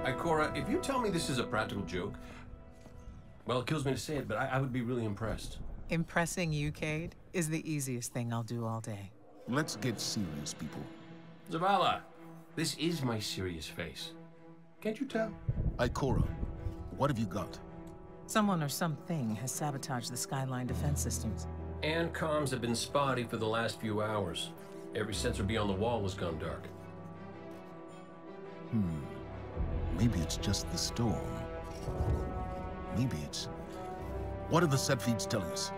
Cora, if you tell me this is a practical joke, well, it kills me to say it, but I would be really impressed. Impressing you, Cade, is the easiest thing I'll do all day. Let's get serious, people. Zavala, this is my serious face. Can't you tell? Ikora, what have you got? Someone or something has sabotaged the Skyline defense systems. And comms have been spotty for the last few hours. Every sensor beyond the wall has gone dark. Maybe it's just the storm. Maybe it's... What are the set feeds telling us?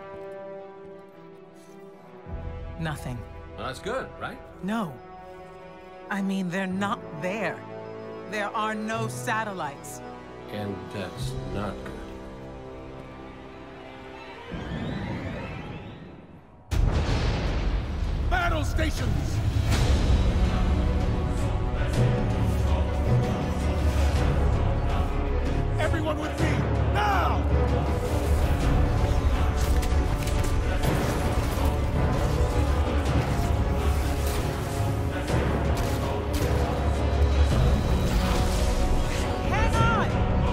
Nothing. Well, that's good, right? No. I mean, they're not there. There are no satellites. And that's not good. Battle stations! Everyone with me, now! Hang on!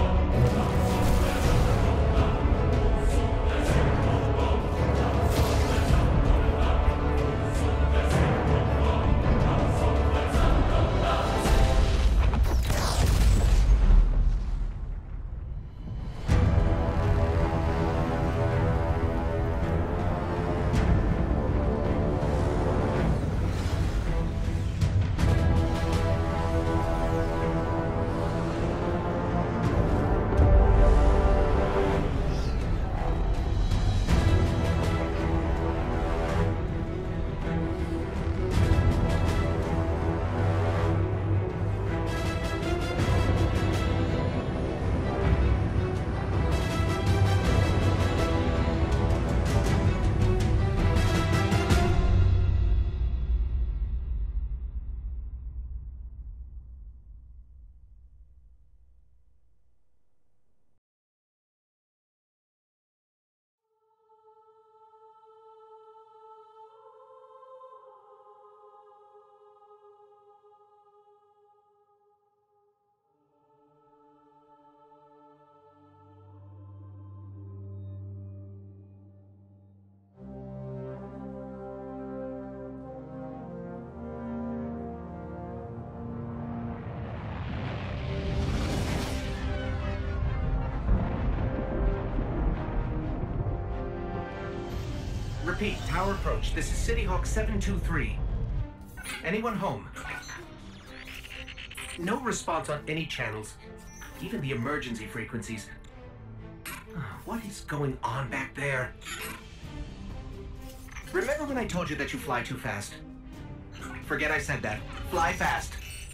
Repeat, tower approach. This is City Hawk 723. Anyone home? No response on any channels, even the emergency frequencies. What is going on back there? Remember when I told you that you fly too fast? Forget I said that. Fly fast.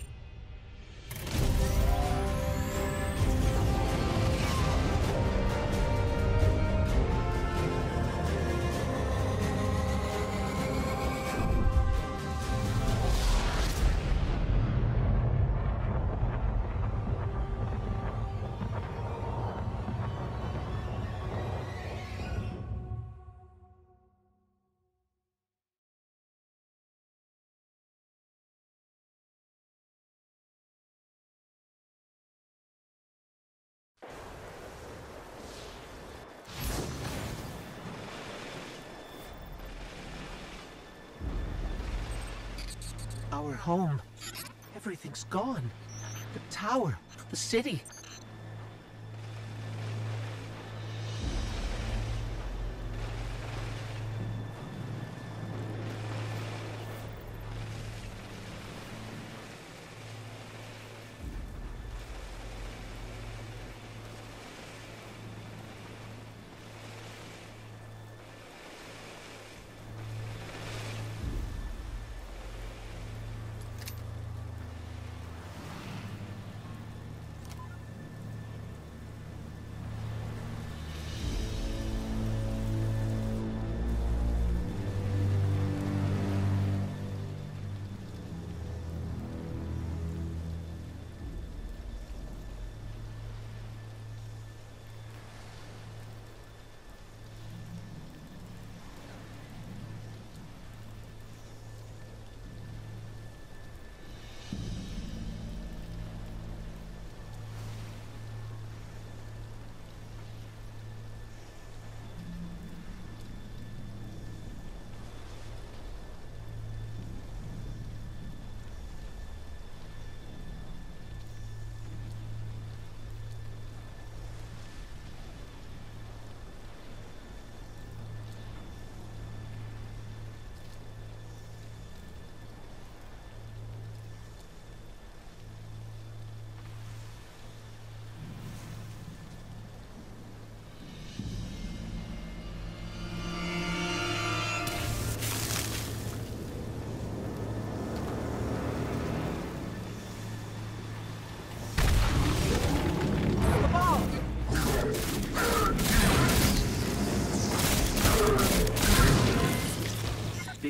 Our home. Everything's gone. The tower, the city.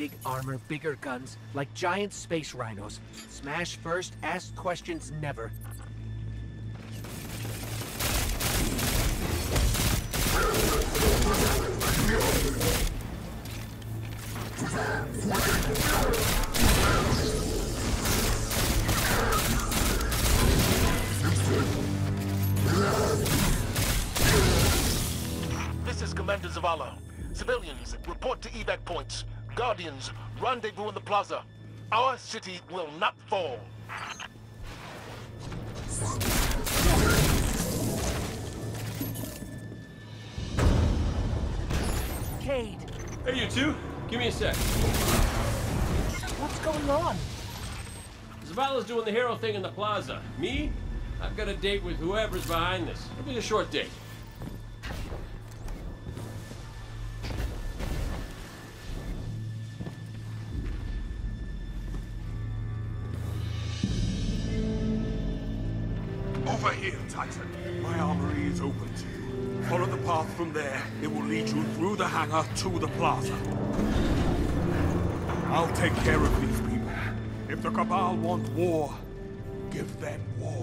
big armor, bigger guns, like giant space rhinos. Smash first, ask questions never. This is Commander Zavala. Civilians, report to evac points. Guardians, rendezvous in the plaza. Our city will not fall. Cade, Hey, you two. Give me a sec. what's going on? Zavala's doing the hero thing in the plaza. Me? I've got a date with whoever's behind this. It'll be a short date. Over here, Titan. My armory is open to you. Follow the path from there. It will lead you through the hangar to the plaza. I'll take care of these people. If the Cabal want war, give them war.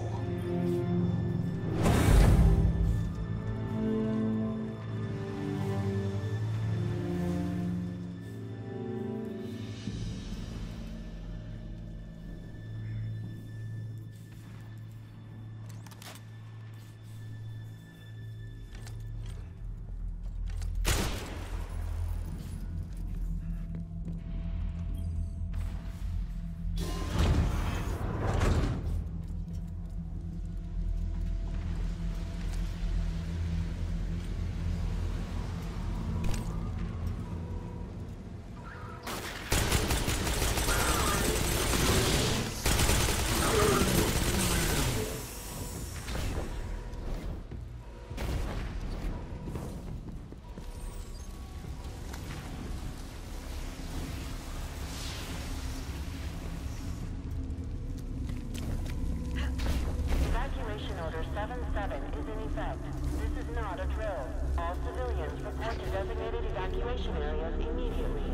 Evacuation Order 77 is in effect. This is not a drill. All civilians report to designated evacuation areas immediately.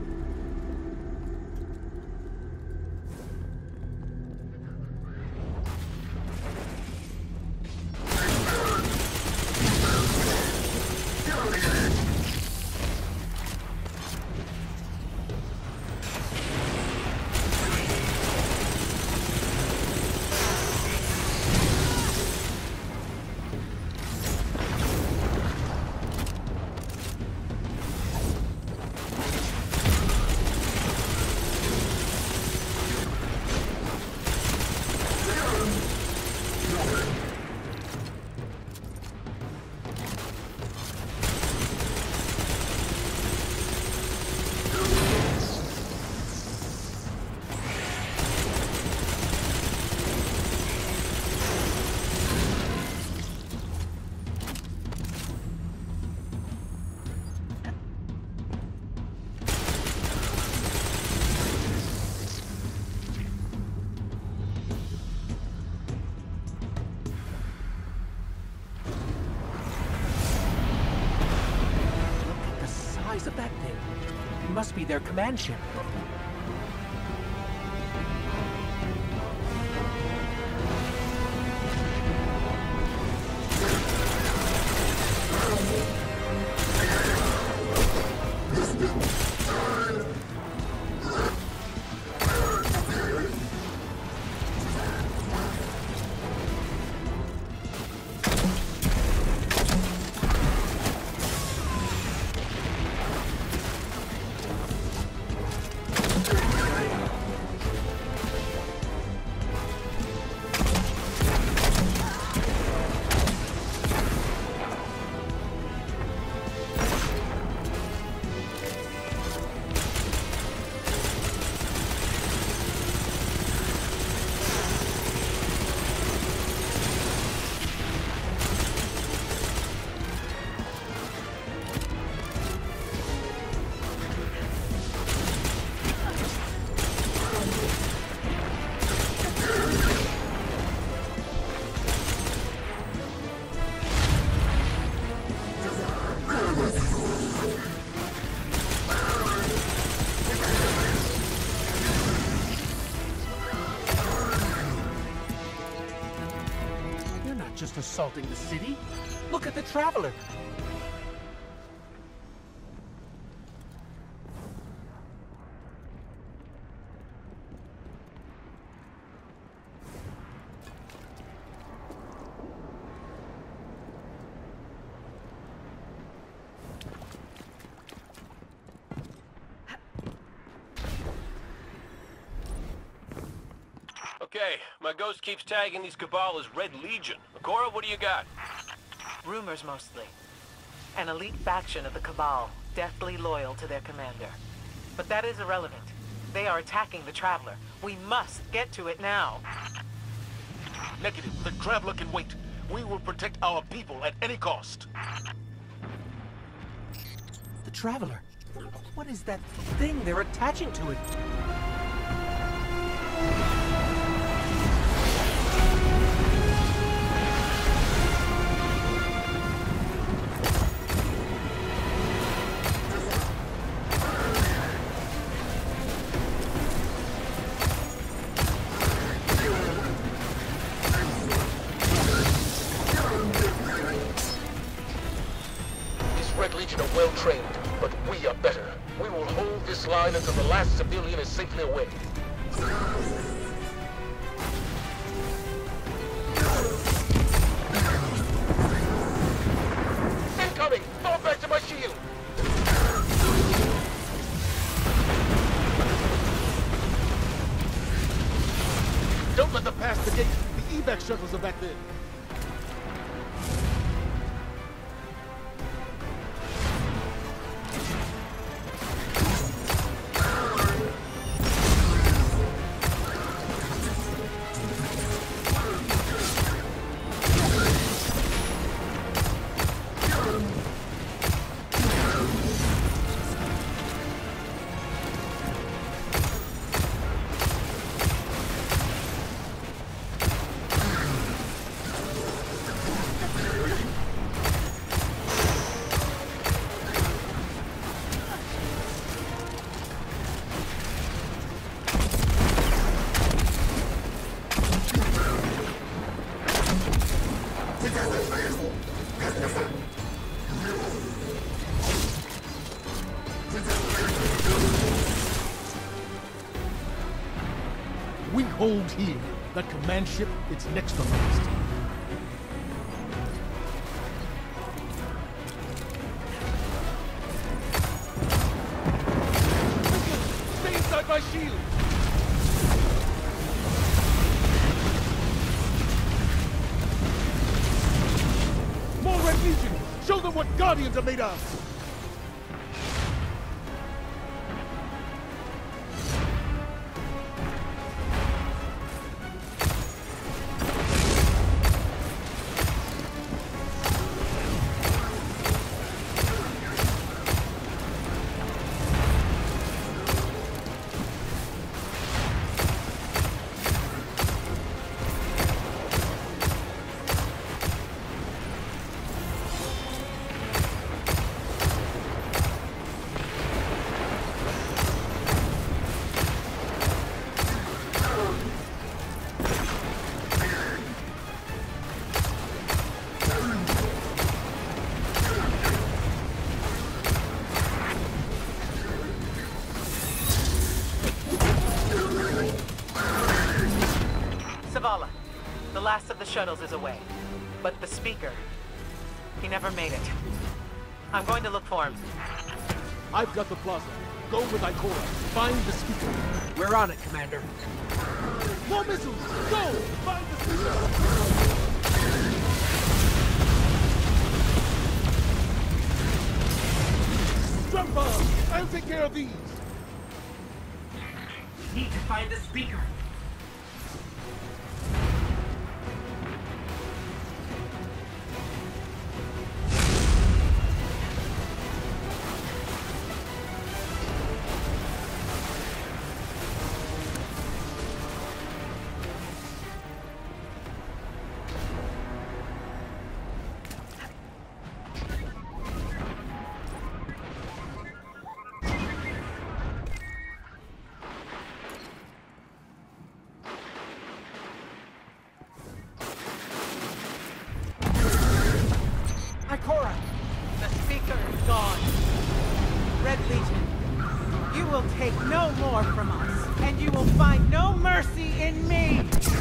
Of that thing. It must be their command ship. just assaulting the city. Look at the Traveler. Okay, my ghost keeps tagging these Cabal as Red Legion. Akora, what do you got? Rumors mostly. An elite faction of the Cabal, deathly loyal to their commander. But that is irrelevant. They are attacking the Traveler. We must get to it now. Negative. The Traveler can wait. We will protect our people at any cost. The Traveler. What is that thing they're attaching to it? Red Legion are well trained, but we are better. We will hold this line until the last civilian is safely away. Incoming! Fall back to my shield! Don't let them pass the gate. The evac shuttles are back there. We hold here. That command ship, it's next to last. Stay inside my shield! More Red Legion! Show them what Guardians are made of! The last of the shuttles is away. But the speaker, he never made it. I'm going to look for him. I've got the plaza. Go with Ikora. Find the speaker. We're on it, Commander. More missiles! Go! Find the speaker! Drum bomb! I'll take care of these! Need to find the speaker. Legion. You will take no more from us, and you will find no mercy in me!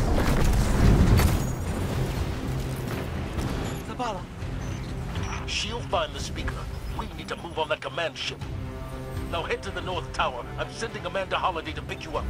Zavala. She'll find the speaker. We need to move on that command ship. Now head to the North Tower. I'm sending Amanda Holliday to pick you up.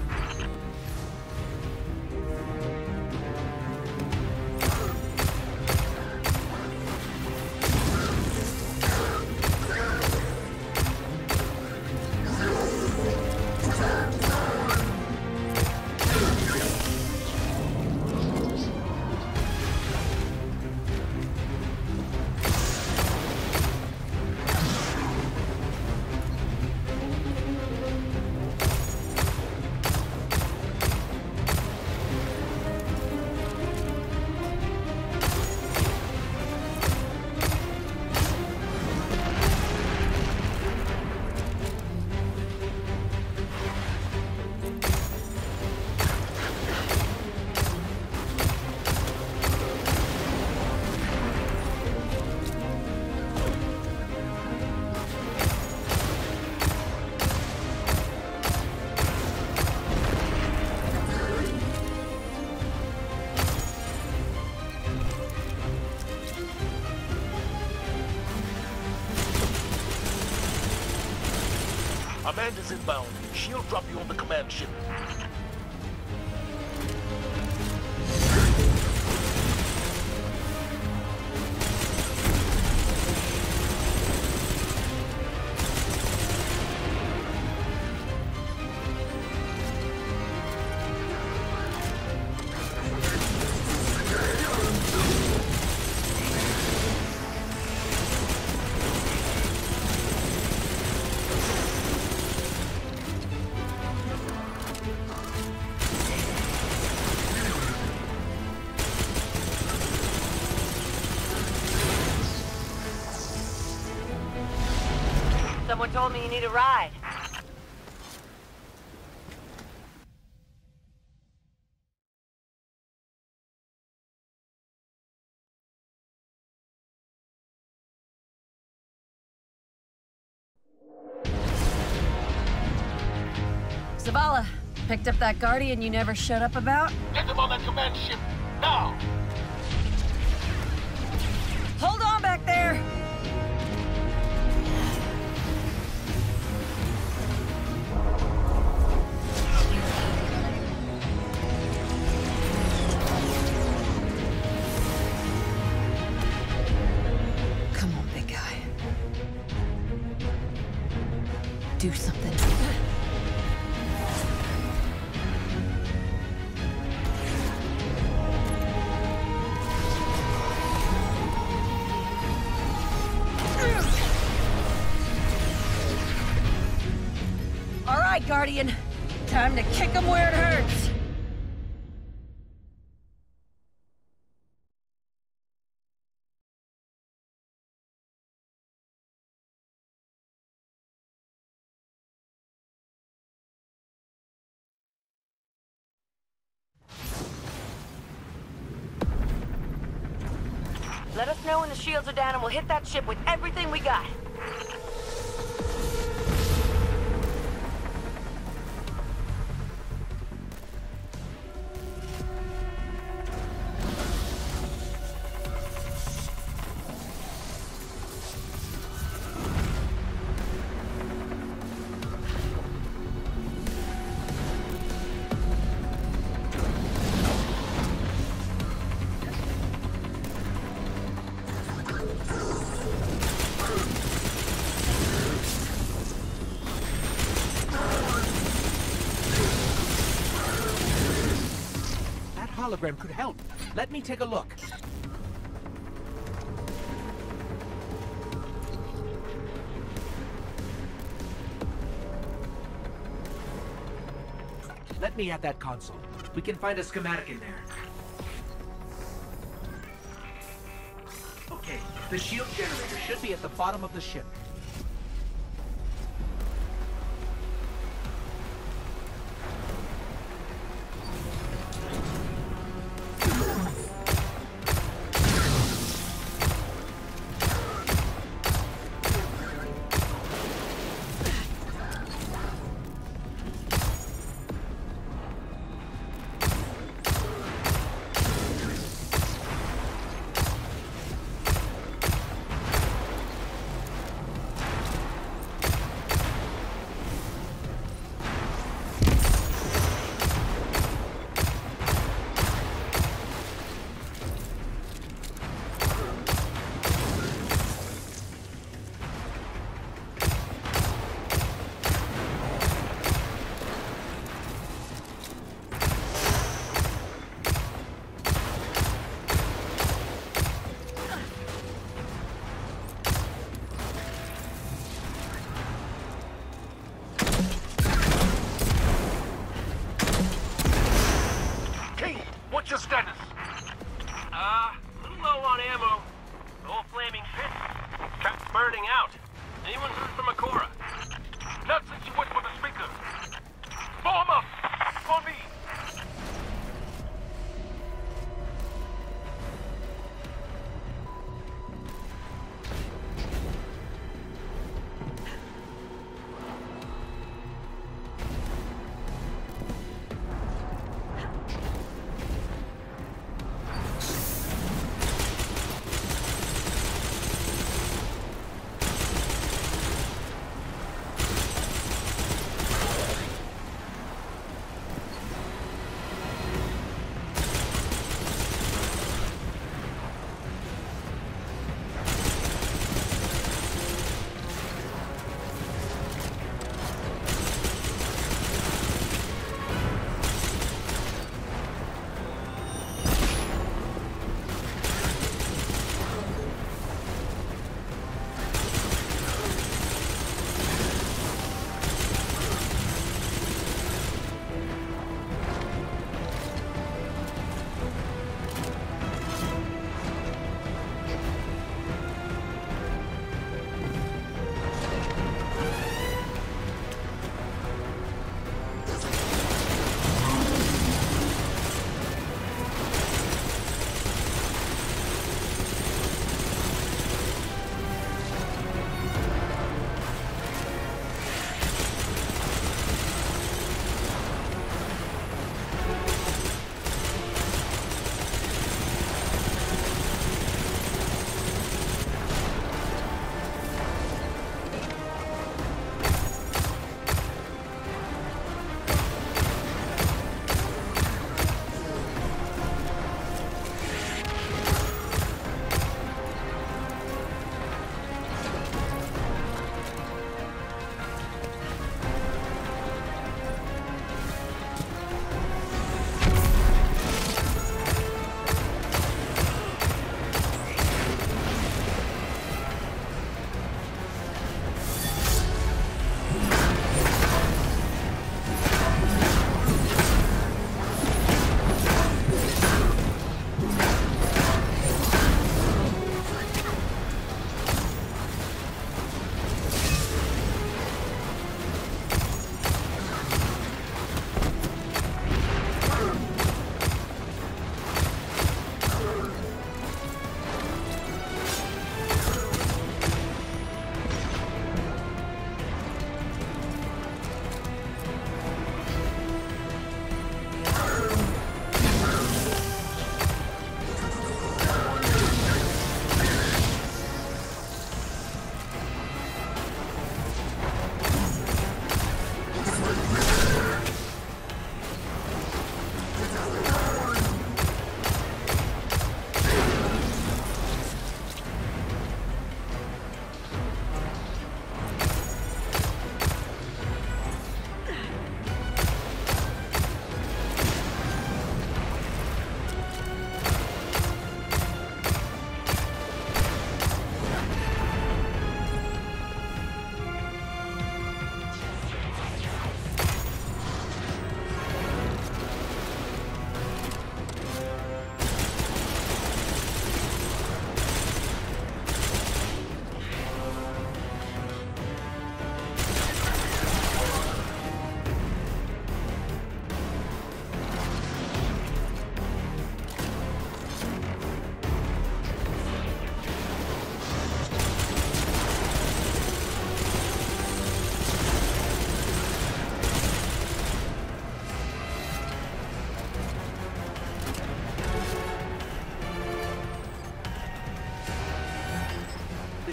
Amanda's inbound. She'll drop you on the command ship. Someone told me you need a ride. Zavala, picked up that Guardian you never showed up about? Get them on that command ship, now! Hold on back there! Come on, big guy. Do something. All right, Guardian. Time to kick him where it hurts. Let us know when the shields are down and we'll hit that ship with everything we got. Hologram could help. Let me take a look. Let me at that console. We can find a schematic in there. Okay, the shield generator should be at the bottom of the ship.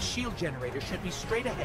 shield generator should be straight ahead.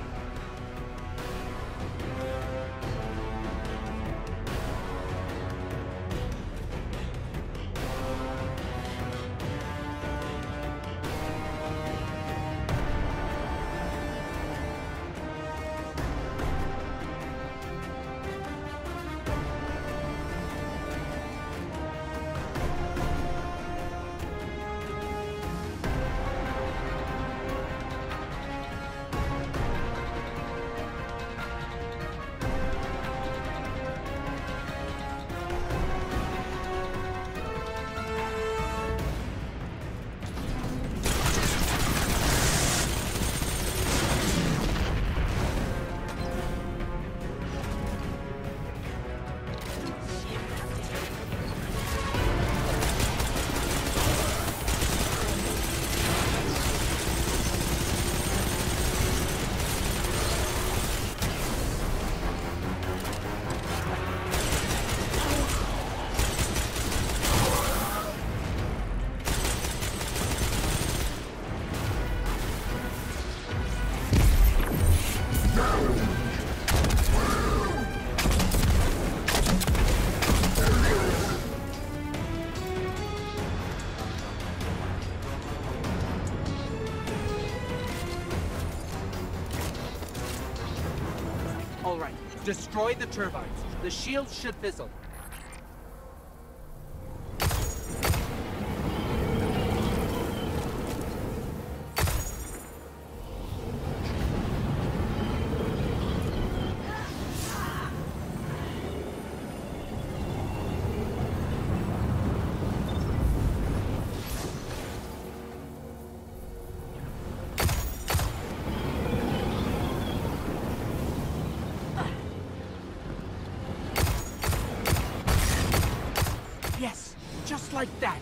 All right, destroy the turbines. The shields should fizzle. Yes, just like that.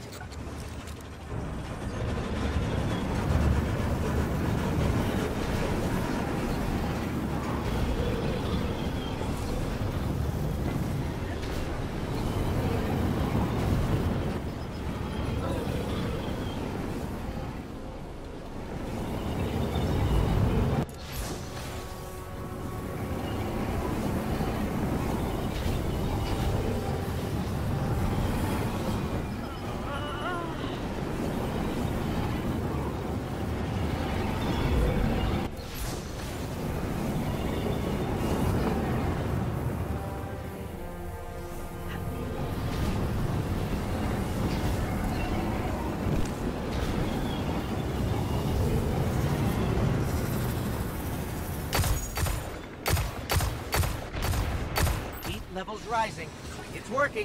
Levels rising. It's working.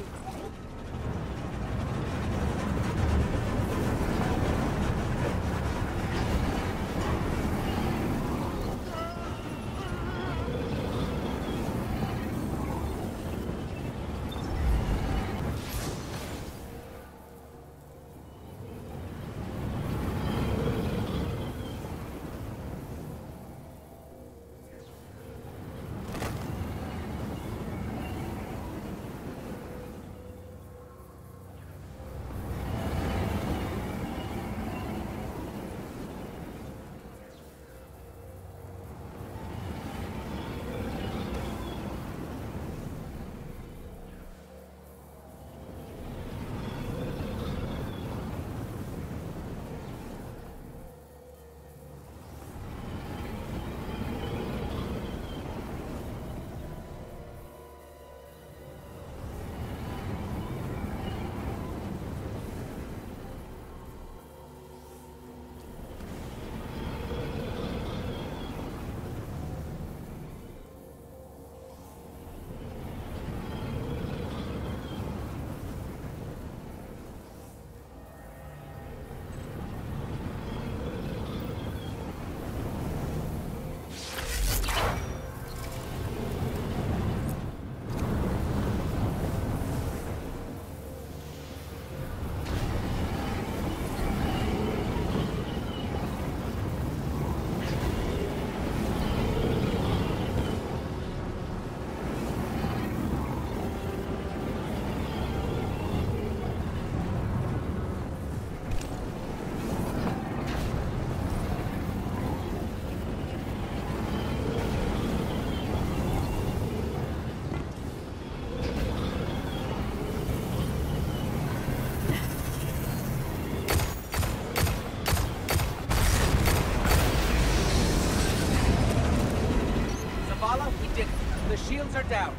shields are down.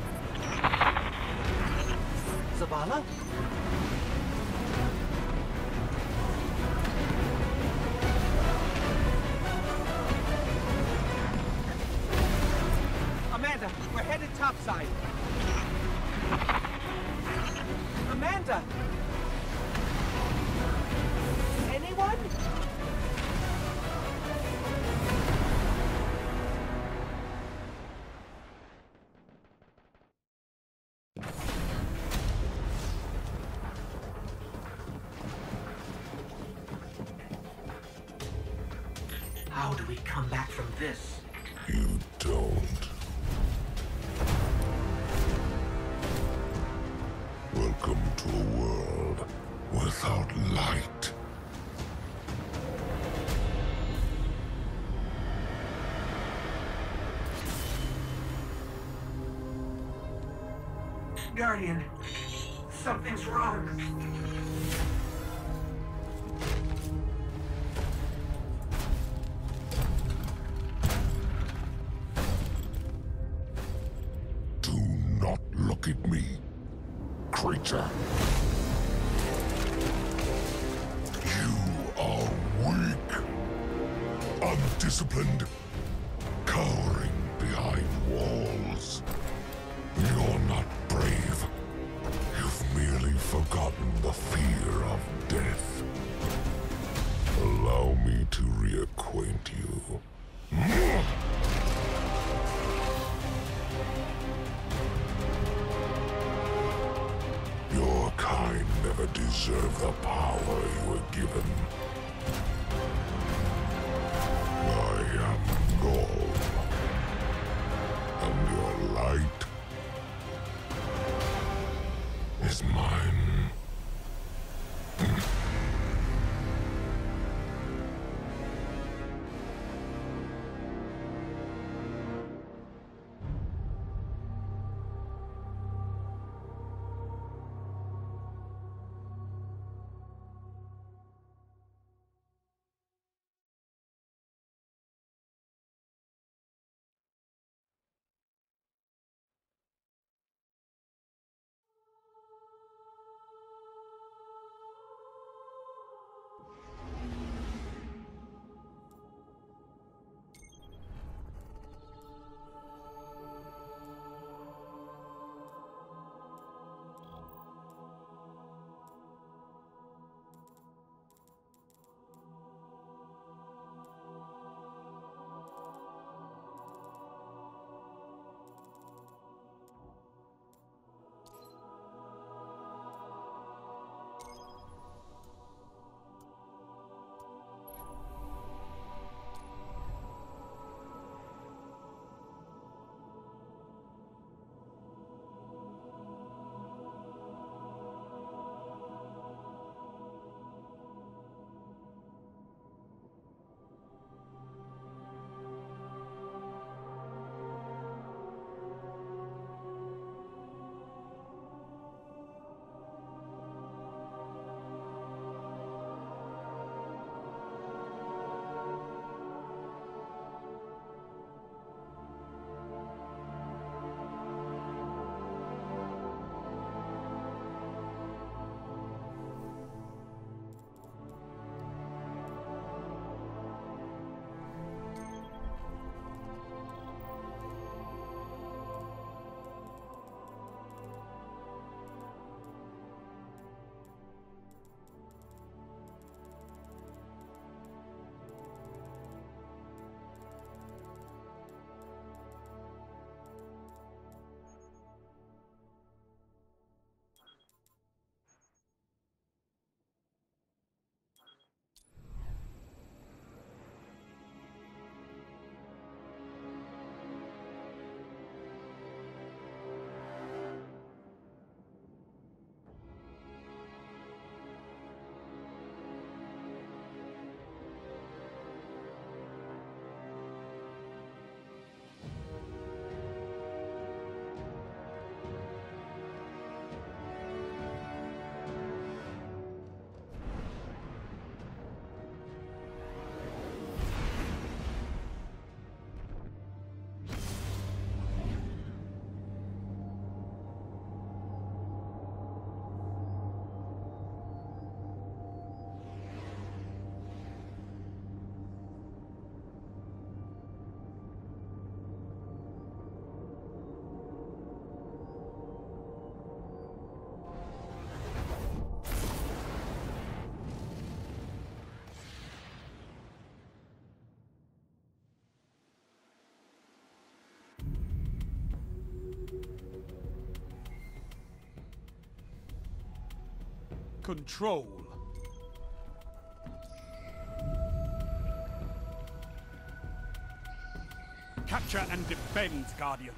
Zavala? Amanda, we're headed topside. Amanda! Anyone? How do we come back from this? You don't. Welcome to a world without light. Guardian, something's wrong. Do not look at me, creature. You are weak, undisciplined, cowering behind walls. You're not brave. You've merely forgotten the fear of death. Allow me to reacquaint you. Your kind never deserved the power you were given. I am Gaul, and your light is mine. control. Capture and defend, Guardians.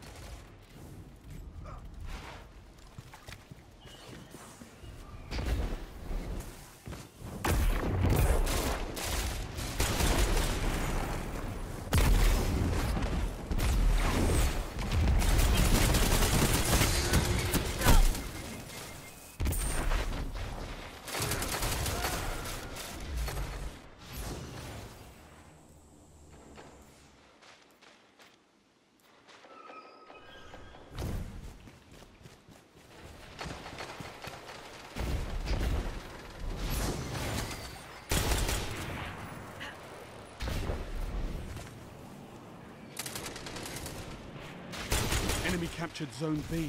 Enemy captured Zone B.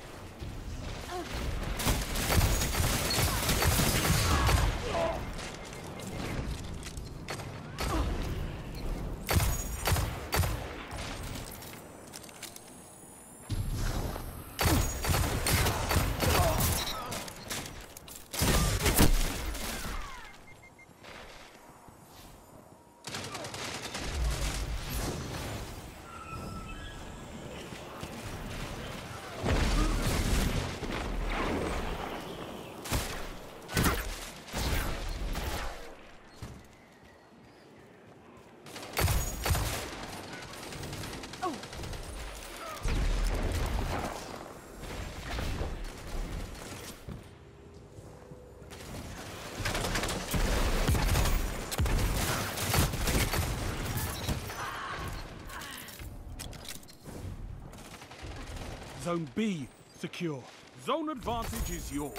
Zone B secure. Zone advantage is yours.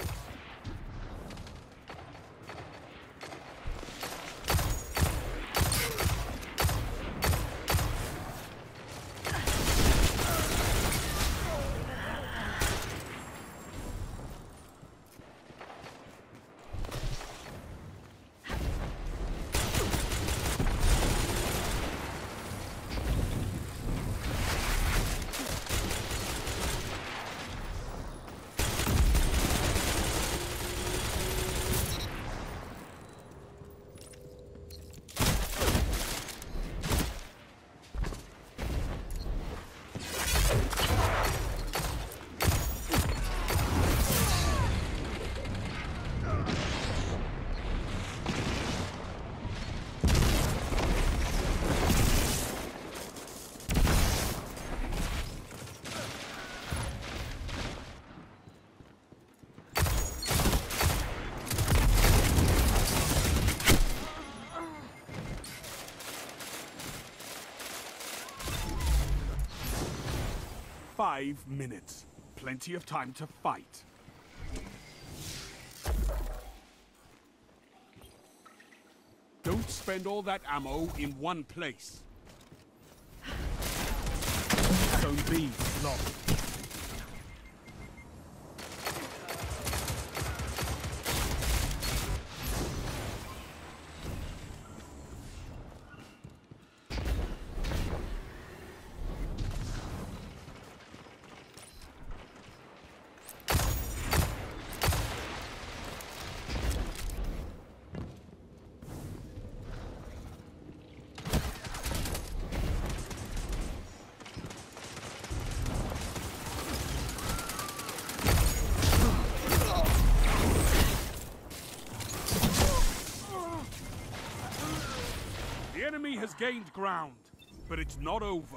Five minutes. Plenty of time to fight. Don't spend all that ammo in one place. Zone B locked. The enemy has gained ground, but it's not over.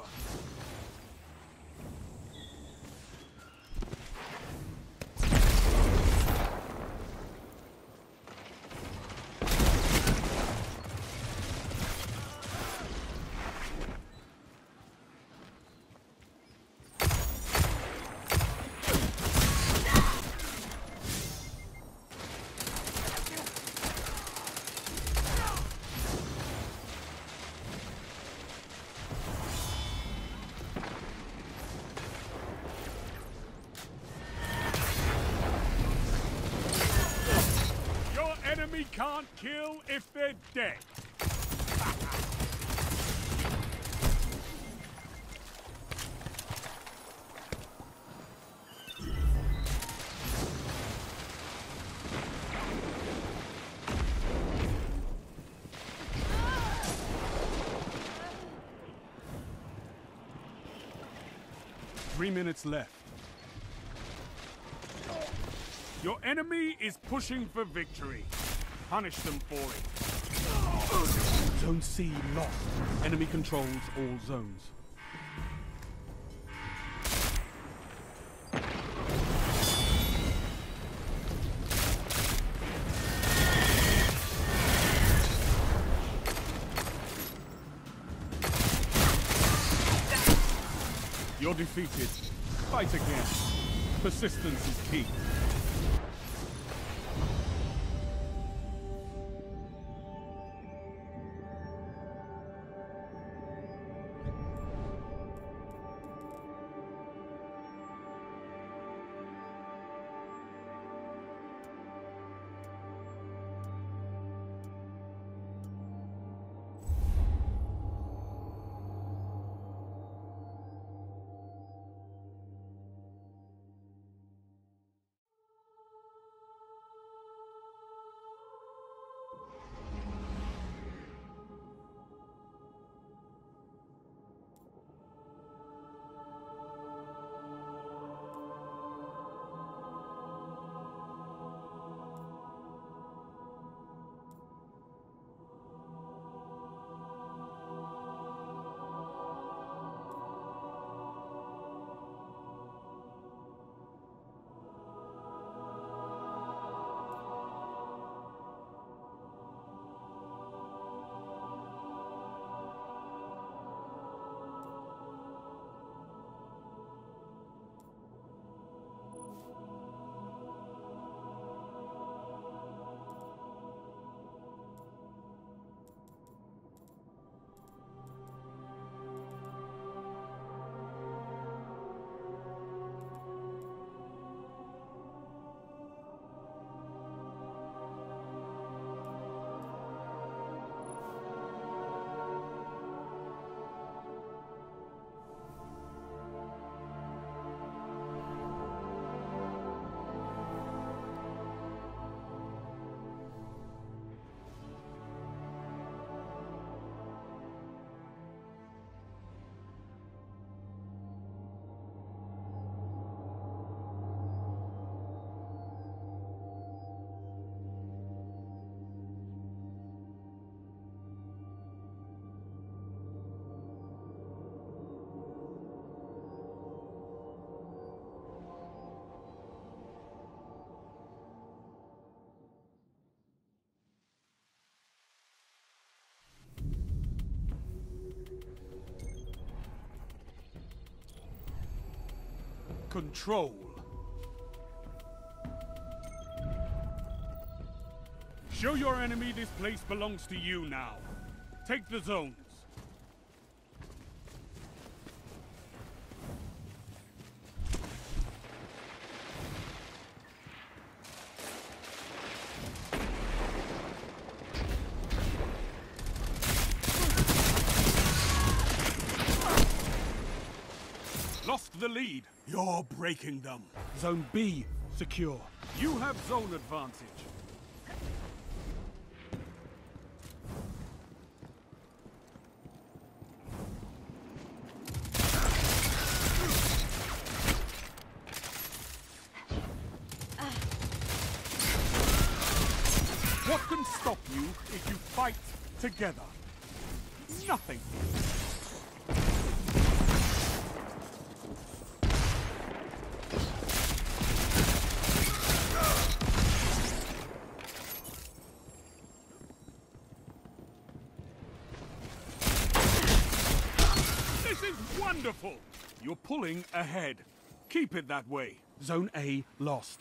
Enemy can't kill if they're dead. 3 minutes left. Your enemy is pushing for victory. Punish them for it. Zone C lost. Enemy controls all zones. You're defeated. Fight again. Persistence is key. Control. Show your enemy this place belongs to you now. Take the zones. Lost the lead. You're breaking them. Zone B secure. You have zone advantage. What can stop you if you fight together? Nothing. This is wonderful! You're pulling ahead. Keep it that way. Zone A lost.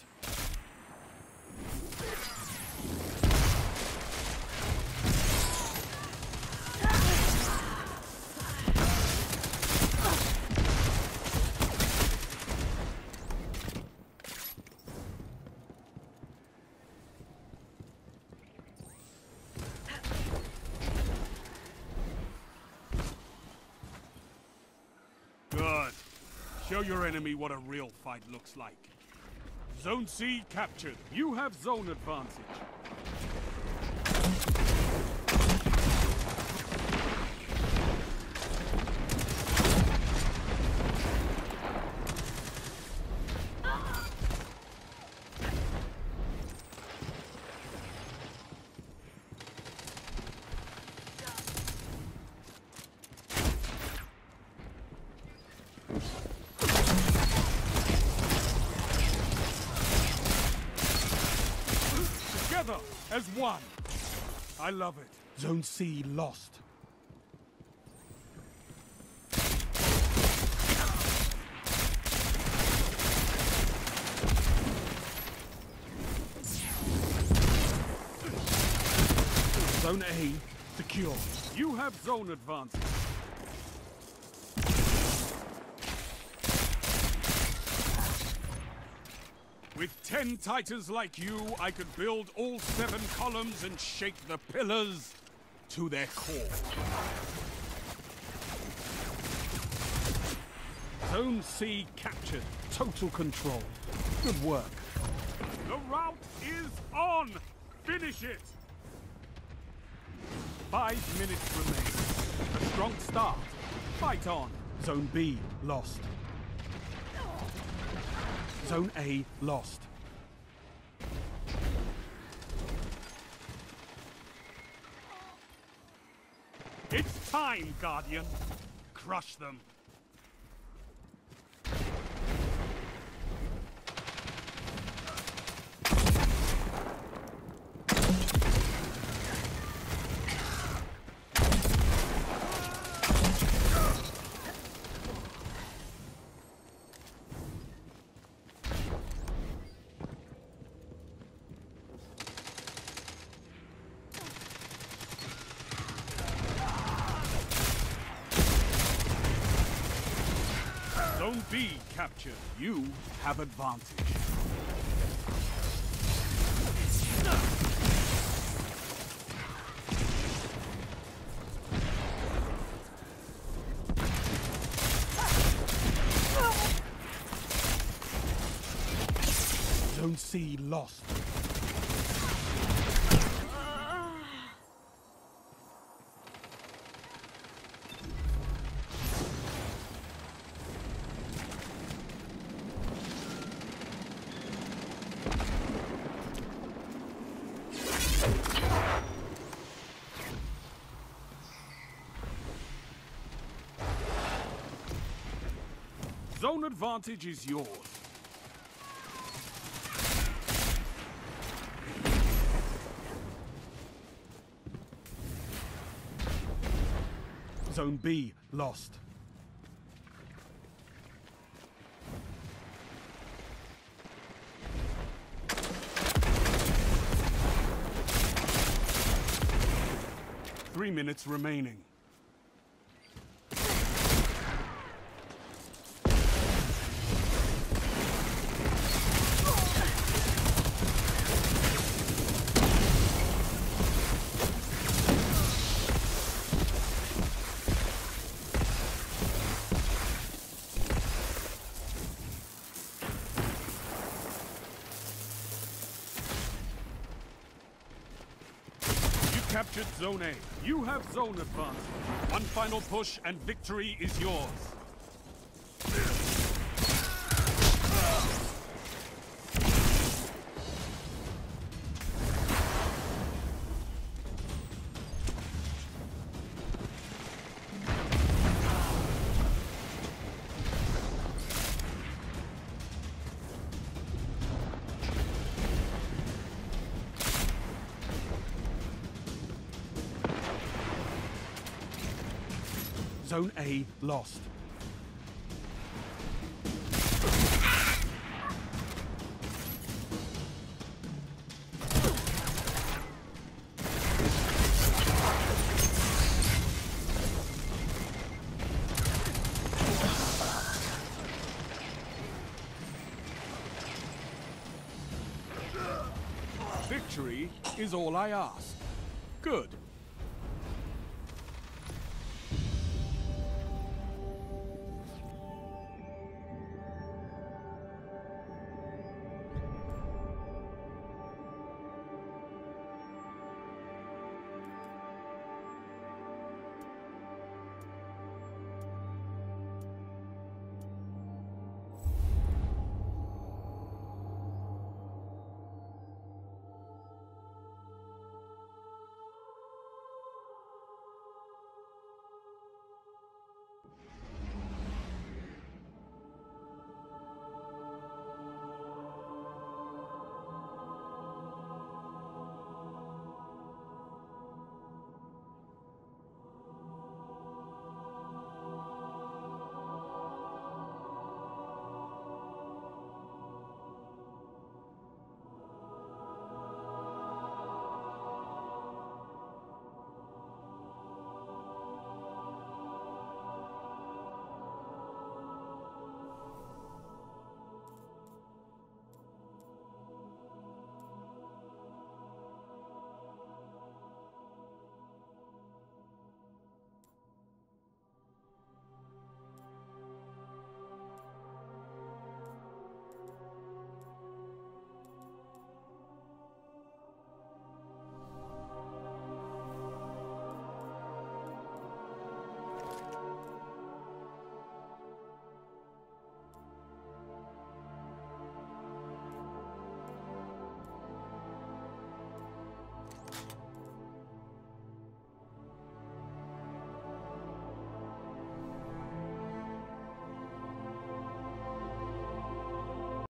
Good. Show your enemy what a real fight looks like. Zone C captured. You have zone advantage. as one. I love it. Zone C lost. Zone A secure. You have zone advantage. With 10 Titans like you, I could build all 7 columns and shake the pillars to their core. Zone C captured. Total control. Good work. The rout is on! Finish it! 5 minutes remain. A strong start. Fight on. Zone B lost. Zone A lost. It's time, Guardian. Crush them. Zone B captured. You have advantage. Zone C lost. Zone advantage is yours. Zone B lost. Three minutes remaining. Captured Zone A. You have zone advantage. One final push and victory is yours. Zone A lost. Victory is all I ask. Good.